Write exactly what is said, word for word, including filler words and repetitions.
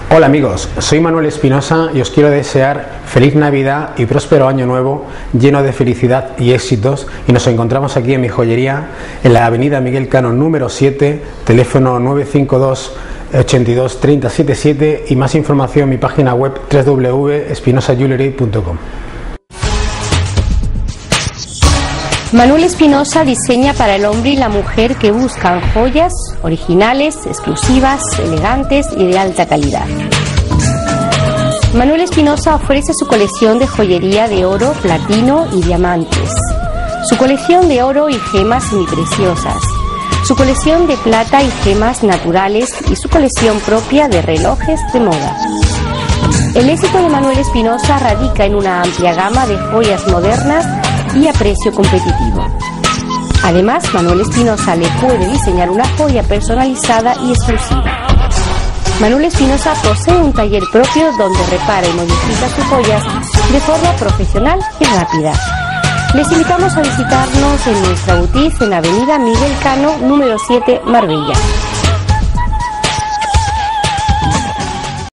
Hola amigos, soy Manuel Espinosa y os quiero desear feliz Navidad y próspero año nuevo lleno de felicidad y éxitos, y nos encontramos aquí en mi joyería en la avenida Miguel Cano número siete, teléfono nueve cinco dos, ochenta y dos, treinta setenta y siete, y más información en mi página web w w w punto espinosa jewelry punto com. Manuel Espinosa diseña para el hombre y la mujer que buscan joyas originales, exclusivas, elegantes y de alta calidad. Manuel Espinosa ofrece su colección de joyería de oro, platino y diamantes, su colección de oro y gemas semipreciosas, su colección de plata y gemas naturales y su colección propia de relojes de moda. El éxito de Manuel Espinosa radica en una amplia gama de joyas modernas y a precio competitivo. Además, Manuel Espinosa le puede diseñar una joya personalizada y exclusiva. Manuel Espinosa posee un taller propio donde repara y modifica sus joyas de forma profesional y rápida. Les invitamos a visitarnos en nuestra boutique en Avenida Miguel Cano número siete, Marbella.